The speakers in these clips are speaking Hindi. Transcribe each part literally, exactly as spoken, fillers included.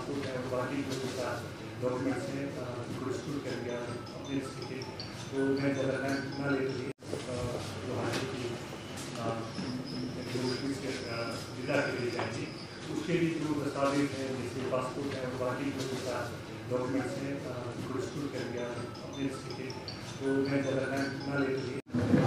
पासपोर्ट है बाकी जो डॉक्यूमेंट्स हैं उनको स्कूल कर दिया अपने के तो मैं ज़्यादा टाइम ना लेती जो हाजिर की जो जिला के लिए जाएंगी उसके लिए जो दस्तावेज है जैसे पासपोर्ट है बाकी जो डॉक्यूमेंट्स हैं उनको स्कूल कर दिया अपने के तो मैं ज़्यादा टाइम ना लेती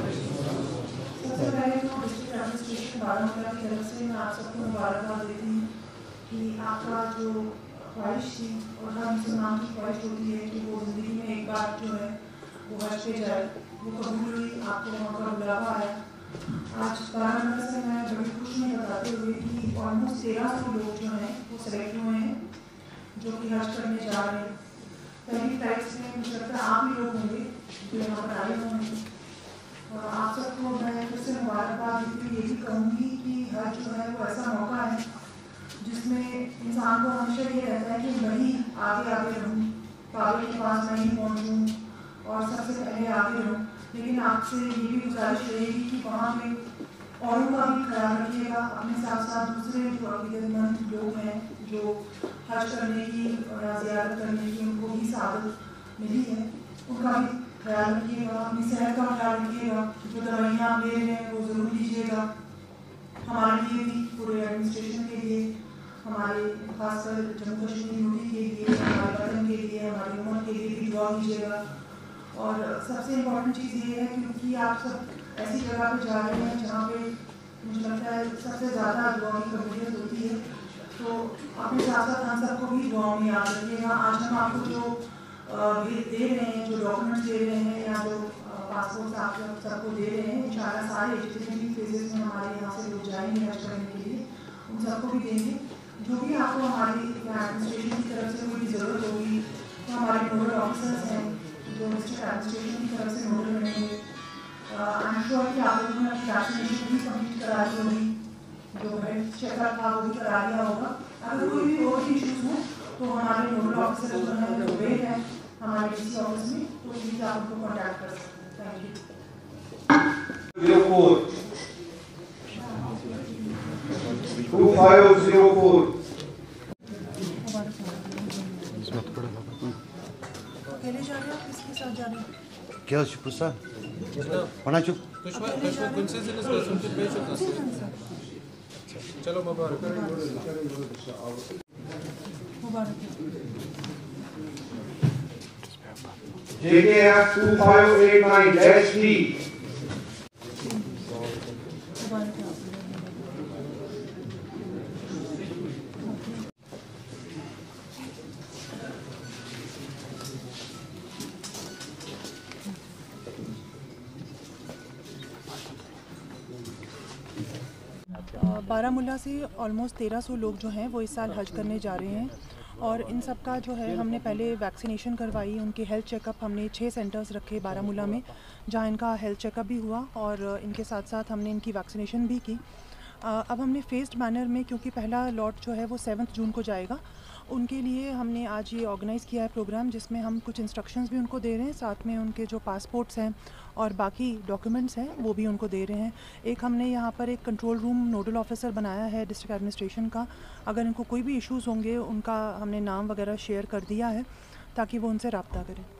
बारामूला की तरफ से मैं आप सबको मुबारकबाद देती हूँ कि आपका जो ख्वाहिश थी और हर मुसलमान की ख्वाहिश होती है कि वो ज़िंदगी में एक बार जो है वो हज पे जाए, वो कबूल हुई, आपको वहाँ का बुलावा आया। आज बारामूला से मैं बड़ी खुशी में बताते हुए कि ऑलमोस्ट तेरह सौ लोग जो हैं वो सेलेक्ट हुए हैं जो कि हज करने जा रहे हैं। पहली फ्लाइट में मुझे लगता है आप ही लोग होंगे जो यहाँ पर आए होंगे और आप सबको मैं फिर से मुबारकबाद देती हूँ। यही कहूँगी कि हज जो है वो ऐसा मौका है जिसमें इंसान को हमेशा ये रहता है कि मैं ही आगे आगे रहूँ, काबे के पास मैं ही पहुँचूँ और सबसे पहले आगे रहूँ। लेकिन आपसे ये भी गुजारिश रहेगी कि वहाँ पे औरों का भी ख्याल रखिएगा, अपने साथ साथ दूसरे जो अकीदतमंद लोग हैं जो हज करने की या ज़ियारत करने की उनको भी सादत मिली है, उनका भी ख्याल रखिएगा, अपनी सेहत का ख्याल रखिएगा, जो दवाइयाँ आप ले रहे हैं वो ज़रूर लीजिएगा। हमारे लिए भी, पूरे एडमिनिस्ट्रेशन के लिए, हमारे खासकर जम्मू कश्मीर यूटी के लिए, हमारे वतन के लिए, हमारी उम्मत के लिए भी दुआ कीजिएगा। और सबसे इम्पोर्टेंट चीज़ ये है क्योंकि आप सब ऐसी जगह पर जा रहे हैं जहाँ पे मुझे लगता है सबसे ज़्यादा दुआ की कबूलियत होती है, तो अपने साथ साथ हम सबको भी दुआओं में याद रखिएगा। आज हम आपको जो दे रहे हैं, जो डॉक्यूमेंट्स दे रहे हैं या जो पासपोर्ट आप सबको दे रहे हैं, इंशाल्लाह सारे जितने भी फेजेस में हमारे यहाँ से लोग जाएंगे हज करने के लिए उन सबको भी देंगे। जो भी आपको हमारी एडमिनिस्ट्रेशन की तरफ से कोई ज़रूरत होगी तो हमारे नोडल ऑफिसर्स हैं जो डिस्ट्रिक्ट एडमिनिस्ट्रेशन की तरफ से नोडल रहेंगे। आई एम श्योर कि आप लोगों ने अपनी वैक्सीनेशन भी कम्प्लीट करा दी होगी, जो हेल्थ चेकअप था वो भी करा लिया होगा। अगर कोई भी और इशूज़ हों तो हमारे नोडल ऑफिसर जो हैं जो वेट हैं हमारे डीसी ऑफिस में, तो प्लीज़ आप उनको कॉन्टैक्ट कर सकते हैं। Thank you. Two five zero four अकेले जा रहे हो किसके साथ जा रहे हो? क्या पूछा पढ़ा चुप चलो मुबारक J K F two five eight nine dash D Baramulla से ऑलमोस्ट तेरह सौ लोग जो हैं वो इस साल हज करने जा रहे हैं और इन सब का जो है हमने पहले वैक्सीनेशन करवाई, उनके हेल्थ चेकअप हमने छः सेंटर्स रखे बारामूला में जहाँ इनका हेल्थ चेकअप भी हुआ और इनके साथ साथ हमने इनकी वैक्सीनेशन भी की। अब हमने फेस्ड मैनर में, क्योंकि पहला लॉट जो है वो सेवन्थ जून को जाएगा, उनके लिए हमने आज ये ऑर्गेनाइज़ किया है प्रोग्राम जिसमें हम कुछ इंस्ट्रक्शंस भी उनको दे रहे हैं, साथ में उनके जो पासपोर्ट्स हैं और बाकी डॉक्यूमेंट्स हैं वो भी उनको दे रहे हैं। एक हमने यहाँ पर एक कंट्रोल रूम नोडल ऑफिसर बनाया है डिस्ट्रिक्ट एडमिनिस्ट्रेशन का, अगर इनको कोई भी इश्यूज़ होंगे उनका हमने नाम वगैरह शेयर कर दिया है ताकि वो उनसे रब्ता करें।